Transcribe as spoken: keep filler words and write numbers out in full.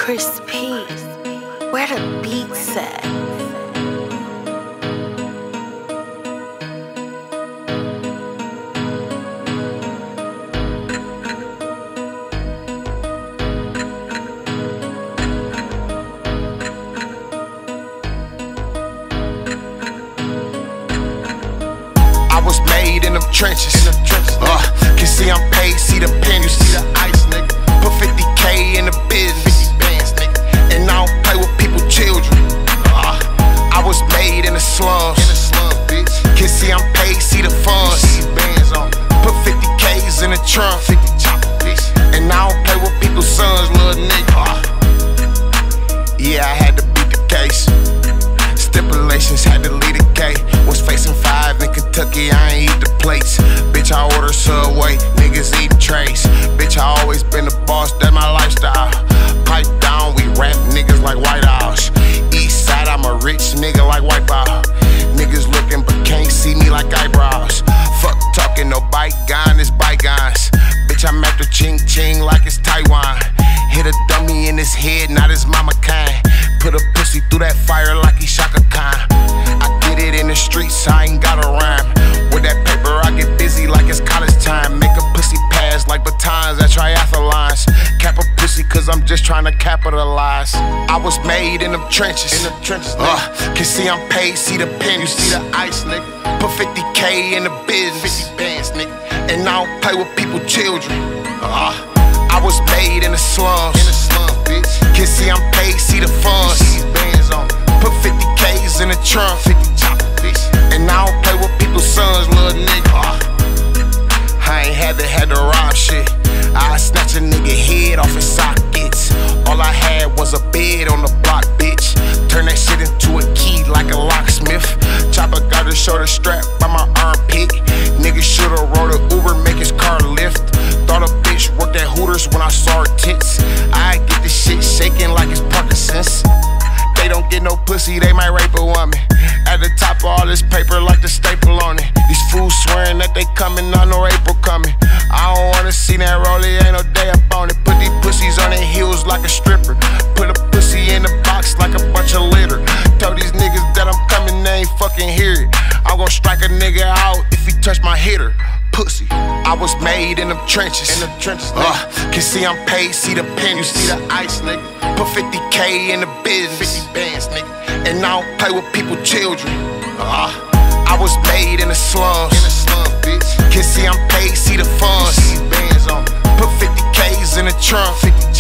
Chris P, where the beats at? I was made in them trenches. In them trenches uh, can see I'm paid, see the pen, you see the ice, nigga. Put fifty K in the business, fifty bands, nigga. And I don't play with people, children. Uh, I was made in the slums. In the slum, bitch. Can see I'm paid, see the funds. See bands on. Put fifty K's in the trunk, fifty chopper, bitch. And I don't play with people's sons, little nigga. Uh, yeah, I had to beat the case. Stipulations had to lead a K. Was facing five in Kentucky, I ain't eat the plates. Bitch, I order Subway, niggas eating trays. Bitch, I always been the boss, that's my lifestyle. Pipe down, we rap niggas like White House. East side, I'm a rich nigga like Wipeout. Niggas looking but can't see me like eyebrows. Fuck talking, no bygone is bygones. Bitch, I'm after ching ching like it's Taiwan. Hit a dummy in his head, not his mama kind. Put a pussy through that fire like he Shaka Khan. I get it in the streets, I ain't got a rhyme. With that paper, I get busy like it's college time. Make a pussy pass like batons at triathlons. Cap a pussy cause I'm just trying to capitalize. I was made in them trenches. In them trenches, uh, can see I'm paid, see the pen, you see the ice, nigga. Put fifty K in the business, fifty bands, nigga. And I don't play with people, children. Uh, I was made in the slums. In the slum, bitch. Can see I'm paid, see the funds. See bands on. Put fifty K's in the trunk, fifty chopper, bitch. And I don't play with people's sons, little nigga. Uh, I ain't had to had to rob shit. I snatch a nigga head off his sockets. All I had was a bed on the block, bitch. Turn that shit into a key like a locksmith. Chopper got a shoulder strap by my armpit. Nigga shoulda rode a Uber, make his car lift. Thought a bitch worked at Hooters when I saw her tits. I get this shit shaking like it's Parkinson's. They don't get no pussy, they might rape a woman. At the top of all this paper like the staple on it. These fools swearing that they coming, I know April coming. I don't wanna see that rollie, ain't no day up on it. Put these pussies on their heels like a stripper. Put a pussy in the box like a bunch of litter. Tell these niggas that I'm coming, they ain't fucking hear it. I'm gon' strike a nigga out if he touch my hitter. Pussy. I was made in them trenches. In them trenches, uh, can see I'm paid, see the pen, you see the ice, nigga. Put fifty K in the business, fifty bands, nigga. And I don't play with people, children. Uh, I was made in the slums. In the slum, bitch. Can see I'm paid, see the funds. See bands on. Put fifty K's in the trunk, fifty